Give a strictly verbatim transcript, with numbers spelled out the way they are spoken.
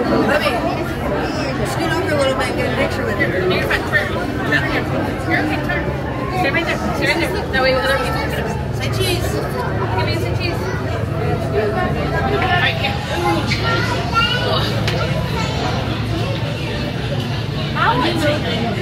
Let me scoot over a little bit and get a picture with her. You're fine. Turn. You're okay. Turn. Stay right there. Stay right there. That way other people can. Say cheese. Give me some cheese. Right here. Ow.